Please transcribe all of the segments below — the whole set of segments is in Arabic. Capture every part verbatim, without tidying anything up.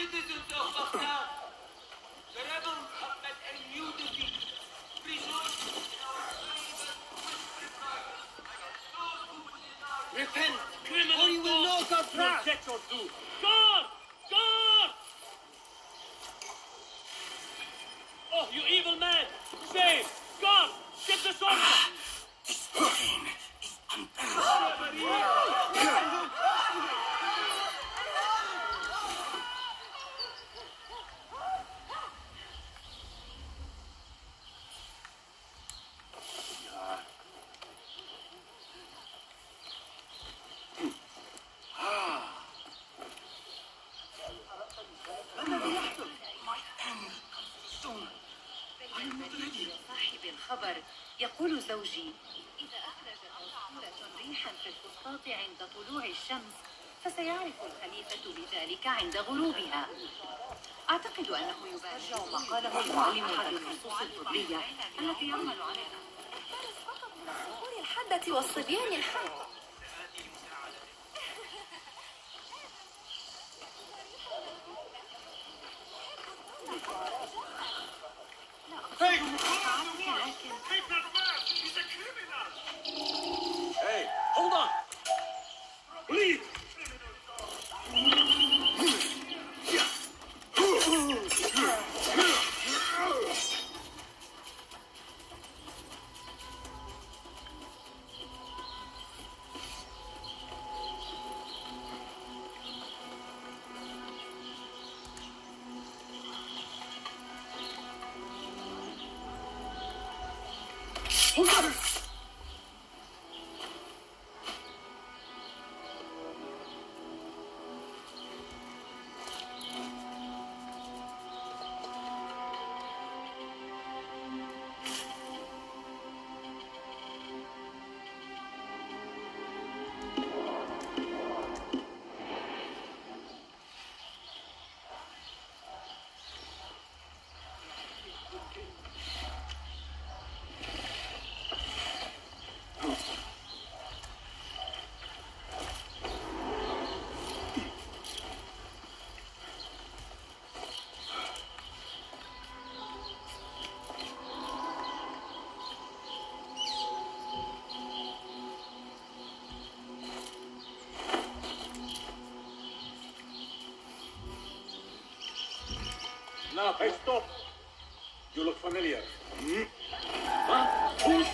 citizens of Baghdad, the rebels have met a new defeat. Rejoice in our brave and twisted progress against those who would deny. Repent, criminal, or you will not go Your debt or two. Guard! Guard! Oh, you evil man! Say, guard! Get the soldier! This pain is unbearable. يقول زوجي إذا أخرج عصفورة ريحا في الفسطاط عند طلوع الشمس فسيعرف الخليفة بذلك عند غروبها. أعتقد أنه يباشر ما قاله المعلم عن النصوص الطبية التي يعمل عليها. الفارس فقط من الصخور الحادة والصبيان الحق. Hey, take that man! He's a criminal! Hey, hold on! Leave! Now, hey, stop. You look familiar. Hmm? Huh? Who's...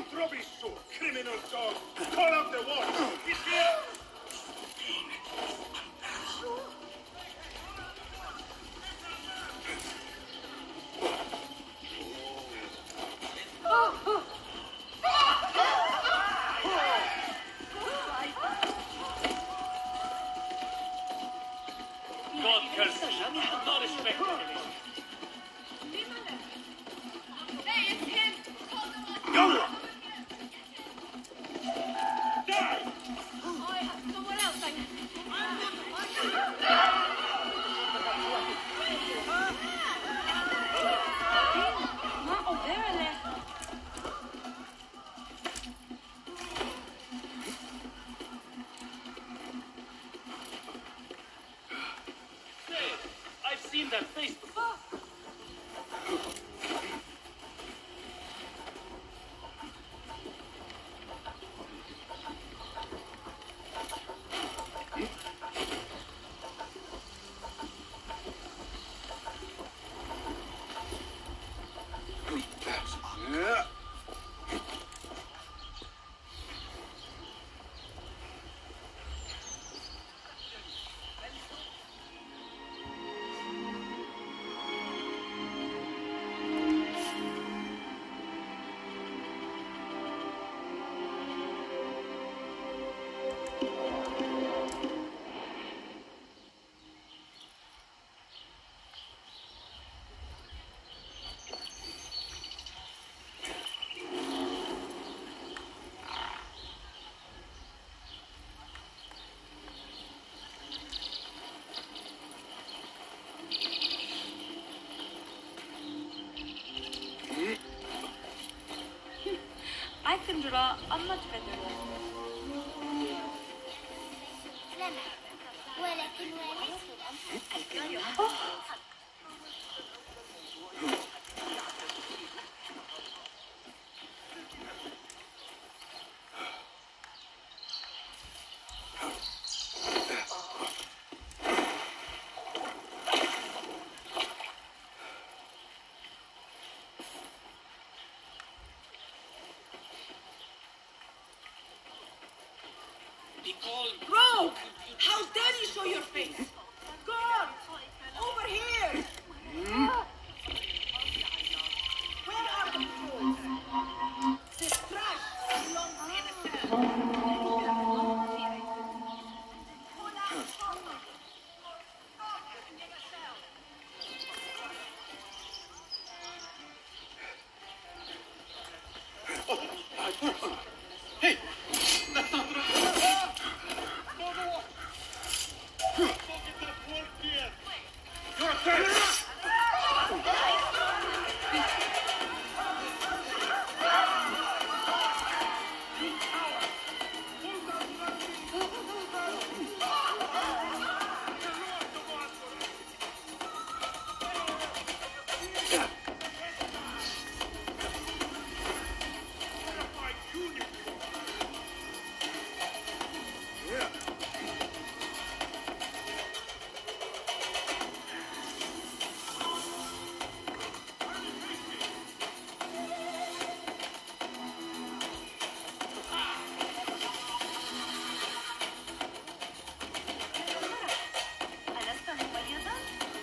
Trovisso, criminal dog! Call up the watch! He's here! God curse me. I'm not expecting anything. Hey, it's him! Go! I have someone else I can... ما أبرله. Say, I've seen that face before. Yeah. I can draw a much better one. ولكن والدي الكريم. Rogue! How dare you show your face? God! Over here! Where are the patrols? This trash belongs in a cell. Pull out Papa. In a cell. Hey! That's not right! You're dead! ألست مميزا؟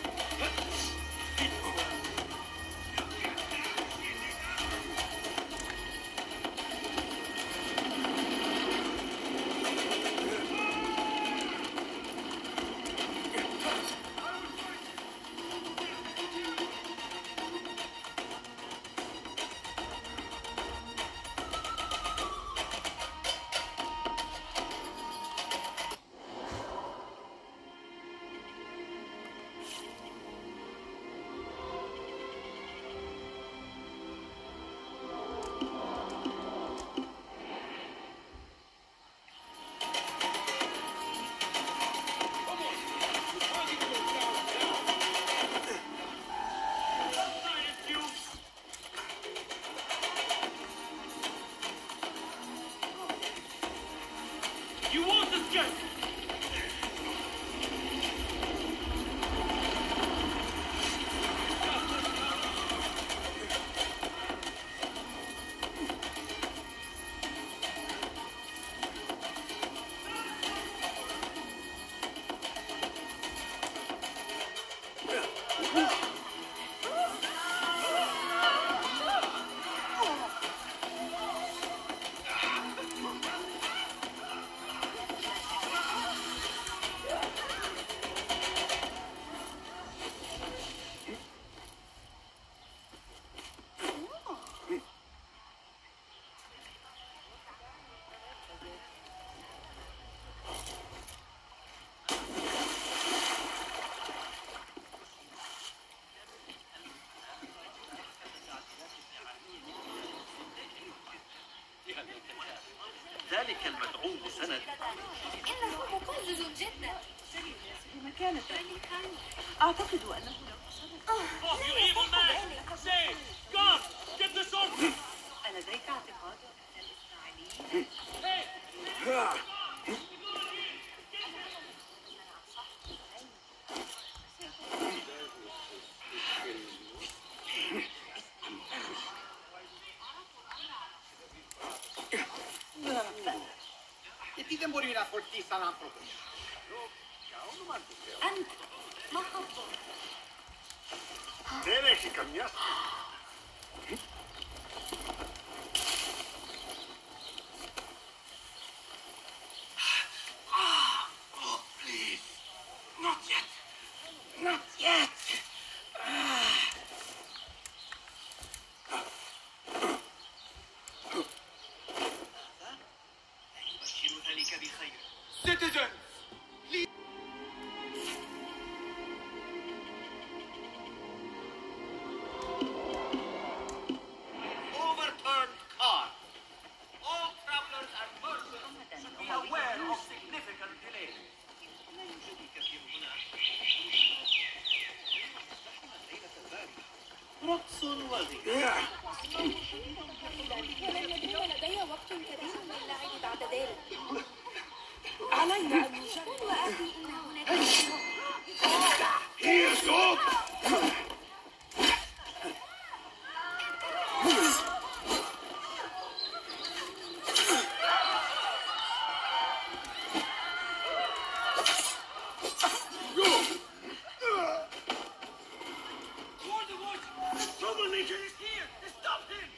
You won't escape! ذلك المدعو بسند. إنه مقزز جدا. بمكانة أعتقد أنه لو تصرف. Oh, you evil man! Say, come, get the sword! ألديك اعتقاد أن الإسماعيليين؟ أنت ما خطبك؟ Deve que cambiar. Oh, please. Not yet. Not yet. يبشر ذلك بخير. Citizens! Overturned car. All travelers and merchants should be aware of significant delay. لا يوجد كثير هنا. رقص وغناء. ولن يكون لدي وقت كبير للعب بعد ذلك. علينا أن نجرب. وأبي إن هناك Here's up! Troublemaker is here! Stop him!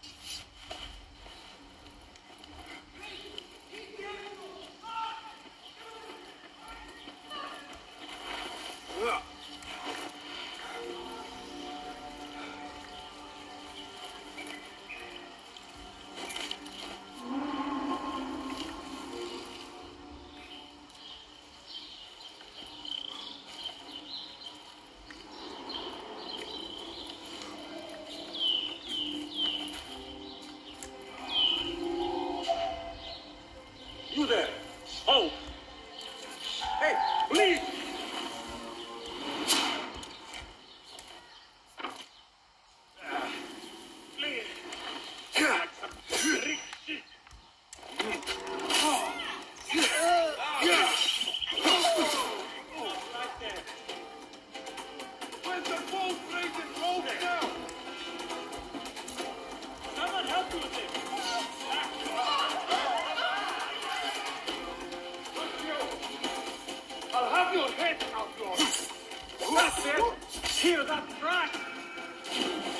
You there! Oh! Hey, please! Ah, please! Like some trick shit! Oh. Yeah. Oh, right there! Where's the boat racing rope now? Someone help me with this! I'll have your head, outlaw! That's it! Hear that crack!